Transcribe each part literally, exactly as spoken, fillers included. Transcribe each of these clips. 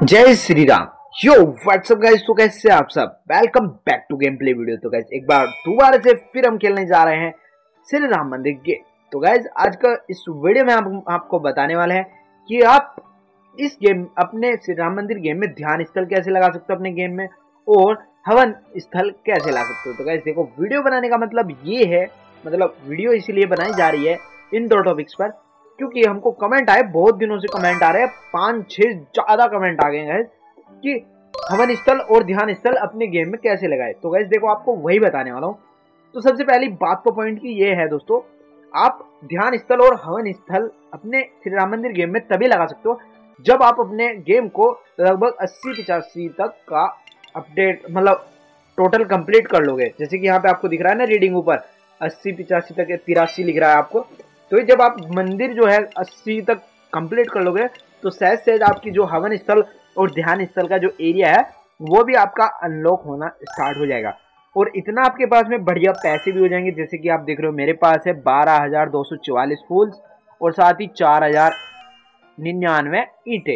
जय Shri Ram. Yo what's up guys, तो कैसे आप सब, welcome back to game play video. तो गाइस एक बार दोबारा से फिर हम खेलने जा रहे हैं श्री राम मंदिर गेम। तो गाइस आज का इस वीडियो में आप, आपको बताने वाले हैं कि आप इस गेम अपने श्री राम मंदिर गेम में ध्यान स्थल कैसे लगा सकते हो अपने गेम में, और हवन स्थल कैसे ला सकते हो। तो गाइस देखो, वीडियो बनाने का मतलब ये है, मतलब वीडियो इसीलिए बनाई जा रही है इन दो टॉपिक्स पर, क्योंकि हमको कमेंट आए, बहुत दिनों से कमेंट आ रहे हैं, पांच छह ज्यादा कमेंट आ गए हैं कि हवन स्थल और ध्यान स्थल अपने गेम में कैसे लगाए। तो गाइस देखो, आपको वही बताने वाला हूँ। तो सबसे पहली बात तो पॉइंट की ये है दोस्तों, आप ध्यान स्थल और हवन स्थल अपने श्री राम मंदिर गेम में तभी लगा सकते हो जब आप अपने गेम को लगभग अस्सी पिचासी तक का अपडेट, मतलब टोटल कंप्लीट कर लोगे। जैसे कि यहाँ पे आपको दिख रहा है ना रीडिंग ऊपर, अस्सी पिचासी तक तिरासी लिख रहा है आपको। तो जब आप मंदिर जो है अस्सी तक कंप्लीट कर लोगे तो सहज सहज आपकी जो हवन स्थल और ध्यान स्थल का जो एरिया है वो भी आपका अनलॉक होना स्टार्ट हो जाएगा। और इतना आपके पास में बढ़िया पैसे भी हो जाएंगे। जैसे कि आप देख रहे हो मेरे पास है बारह हजार दो सौ चौवालीस फूल्स और साथ ही चार हजार निन्यानवे ईंटे।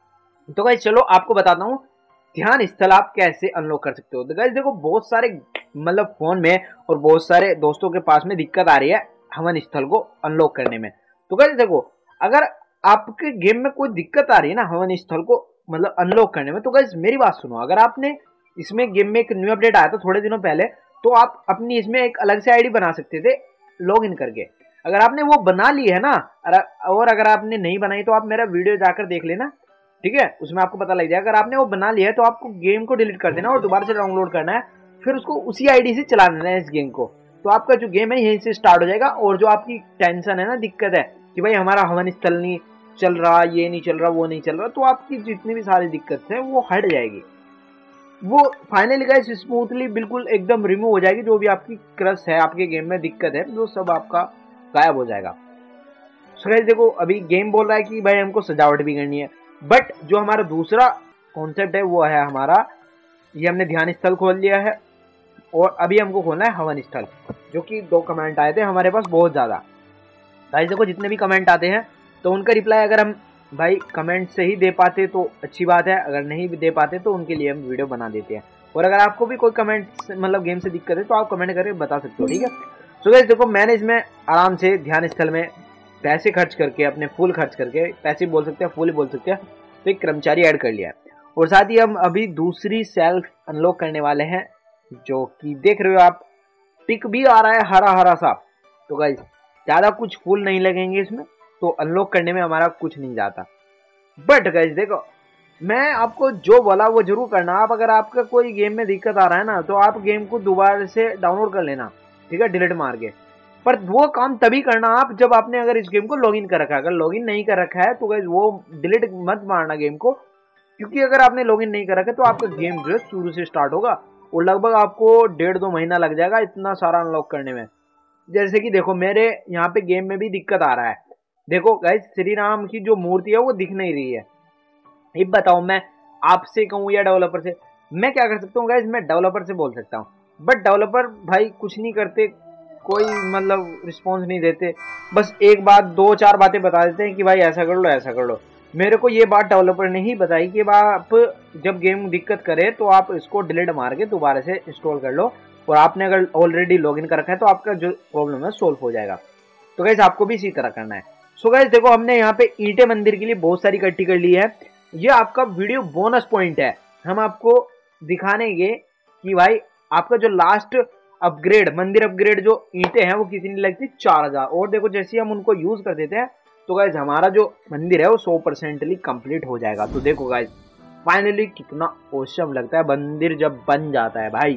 तो गाइस चलो आपको बताता हूँ ध्यान स्थल आप कैसे अनलॉक कर सकते हो। तो गाइस देखो, बहुत सारे मतलब फोन में और बहुत सारे दोस्तों के पास में दिक्कत आ रही है हवन स्थल को अनलॉक करने में। तो गाइस देखो, अगर आपके गेम में कोई दिक्कत आ रही है ना हवन स्थल को मतलब अनलॉक करने में, तो गाइस मेरी बात सुनो। अगर आपने इसमें गेम में एक न्यू अपडेट आया था थोड़े दिनों पहले, तो आप अपनी इसमें एक अलग से आईडी बना सकते थे लॉग इन करके। अगर आपने वो बना ली है ना, और अगर आपने नहीं बनाई तो आप मेरा वीडियो जाकर देख लेना, ठीक है, उसमें आपको पता लग जाएगा। अगर आपने वो बना लिया है तो आपको गेम को डिलीट कर देना और दोबारा से डाउनलोड करना है, फिर उसको उसी आईडी से चला देना है इस गेम को। तो आपका जो गेम है यहीं से स्टार्ट हो जाएगा। और जो आपकी टेंशन है ना, दिक्कत है कि भाई हमारा हवन स्थल नहीं चल रहा, ये नहीं चल रहा, वो नहीं चल रहा, तो आपकी जितनी भी सारी दिक्कत है वो हट जाएगी। वो फाइनली गाइस स्मूथली बिल्कुल एकदम रिमूव हो जाएगी। जो भी आपकी क्रश है, आपके गेम में दिक्कत है, वो सब आपका गायब हो जाएगा। सो गाइस देखो, अभी गेम बोल रहा है कि भाई हमको सजावट भी करनी है, बट जो हमारा दूसरा कॉन्सेप्ट है वो है हमारा, ये हमने ध्यान स्थल खोल लिया है और अभी हमको खोलना है हवन स्थल। जो कि दो कमेंट आए थे हमारे पास बहुत ज़्यादा। गाइस देखो, जितने भी कमेंट आते हैं तो उनका रिप्लाई अगर हम भाई कमेंट से ही दे पाते तो अच्छी बात है, अगर नहीं भी दे पाते तो उनके लिए हम वीडियो बना देते हैं। और अगर आपको भी कोई कमेंट मतलब गेम से दिक्कत है तो आप कमेंट करके बता सकते हो, ठीक है। सो गाइस देखो, मैंने इसमें आराम से ध्यान स्थल में पैसे खर्च करके, अपने फुल खर्च करके, पैसे बोल सकते हैं, फुल ही बोल सकते हैं, तो एक कर्मचारी ऐड कर लिया है। और साथ ही हम अभी दूसरी सेल्फ अनलॉक करने वाले हैं, जो कि देख रहे हो आप, पिक भी आ रहा है हरा हरा सा। तो गाइस ज़्यादा कुछ फूल नहीं लगेंगे इसमें, तो अनलॉक करने में हमारा कुछ नहीं जाता। बट गाइस देखो, मैं आपको जो बोला वो जरूर करना। आप अगर आपका कोई गेम में दिक्कत आ रहा है ना, तो आप गेम को दोबारा से डाउनलोड कर लेना, ठीक है, डिलीट मार के। पर वो काम तभी करना आप जब आपने अगर इस गेम को लॉगिन कर रखा है। अगर लॉगिन नहीं कर रखा है तो गाइस वो डिलीट मत मारना गेम को, क्योंकि अगर आपने लॉगिन नहीं कर रखा है तो आपका गेम जो है शुरू से स्टार्ट होगा और लगभग आपको डेढ़ दो महीना लग जाएगा इतना सारा अनलॉक करने में। जैसे कि देखो, मेरे यहाँ पे गेम में भी दिक्कत आ रहा है। देखो गाइस, श्री राम की जो मूर्ति है वो दिख नहीं रही है। ये बताओ, मैं आपसे कहूँ या डेवलपर से, मैं क्या कर सकता हूँ गाइस? मैं डेवलपर से बोल सकता हूँ, बट डेवलपर भाई कुछ नहीं करते, कोई मतलब रिस्पॉन्स नहीं देते। बस एक बात, दो चार बातें बता देते हैं कि भाई ऐसा कर लो, ऐसा कर लो। मेरे को ये बात डेवलपर ने ही बताई कि आप जब गेम दिक्कत करे तो आप इसको डिलीट मार के दोबारा से इंस्टॉल कर लो, और आपने अगर ऑलरेडी लॉगिन कर रखा है तो आपका जो प्रॉब्लम है सोल्व हो जाएगा। तो गाइस आपको भी इसी तरह करना है। सो गाइस देखो, हमने यहाँ पे ईंटे मंदिर के लिए बहुत सारी इकट्ठी कर ली है। ये आपका वीडियो बोनस पॉइंट है। हम आपको दिखानेंगे कि भाई आपका जो लास्ट अपग्रेड, मंदिर अपग्रेड जो ईंटे हैं वो कितनी लगती, चार हजार। और देखो, जैसे हम उनको यूज कर देते हैं तो गाइस हमारा जो मंदिर है वो सौ परसेंटली कंप्लीट हो जाएगा। तो देखो गाइस, फाइनली कितना औसम लगता है मंदिर जब बन जाता है भाई।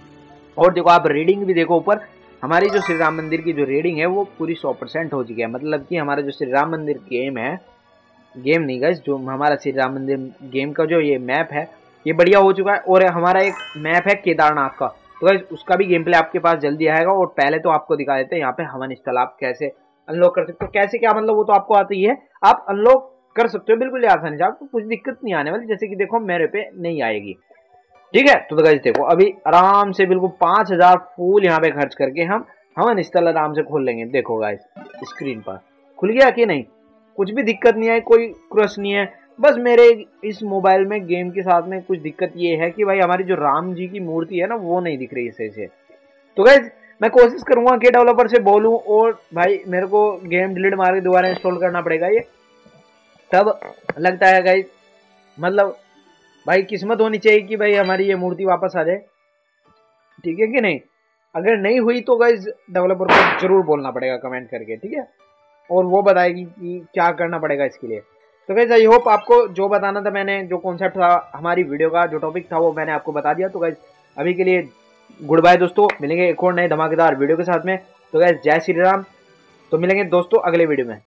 और देखो, आप रीडिंग भी देखो ऊपर, हमारी जो श्री राम मंदिर की जो रीडिंग है वो पूरी सौ परसेंट हो चुकी है। मतलब कि हमारा जो श्री राम मंदिर गेम है, गेम नहीं गाइस, जो हमारा श्री राम मंदिर गेम का जो ये मैप है ये बढ़िया हो चुका है। और हमारा एक मैप है केदारनाथ का, तो गाइस उसका भी गेम प्ले आपके पास जल्दी आएगा। और पहले तो आपको दिखा देते हैं यहाँ पे हवन स्थल आप कैसे अनलॉक कर सकते हो। कैसे क्या मतलब वो तो आपको आता ही है, आप अनलॉक कर सकते हो बिल्कुल आसानी से, आपको कुछ दिक्कत नहीं आने वाली। जैसे कि देखो मेरे पे नहीं आएगी, ठीक है। तो गाइस देखो, अभी आराम से बिल्कुल पांच हजार फूल यहाँ पे खर्च करके हम हवन स्थल आराम से खोल लेंगे। देखो गाइस, स्क्रीन पर खुल गया कि नहीं, कुछ भी दिक्कत नहीं है, कोई क्रश नहीं है। बस मेरे इस मोबाइल में गेम के साथ में कुछ दिक्कत ये है कि भाई हमारी जो राम जी की मूर्ति है ना वो नहीं दिख रही सही से। तो गाइज मैं कोशिश करूंगा कि डेवलपर से बोलूं और भाई मेरे को गेम डिलीट मार के दोबारा इंस्टॉल करना पड़ेगा ये, तब लगता है गाइज मतलब भाई किस्मत होनी चाहिए कि भाई हमारी ये मूर्ति वापस आ जाए, ठीक है कि नहीं। अगर नहीं हुई तो गाइज डेवलपर को जरूर बोलना पड़ेगा कमेंट करके, ठीक है, और वो बताएगी कि क्या करना पड़ेगा इसके लिए। तो गाइज आई होप आपको जो बताना था मैंने, जो कॉन्सेप्ट था हमारी वीडियो का, जो टॉपिक था वो मैंने आपको बता दिया। तो गाइज अभी के लिए गुड बाय दोस्तों, मिलेंगे एक और नए धमाकेदार वीडियो के साथ में। तो गाइज जय श्री राम। तो मिलेंगे दोस्तों अगले वीडियो में।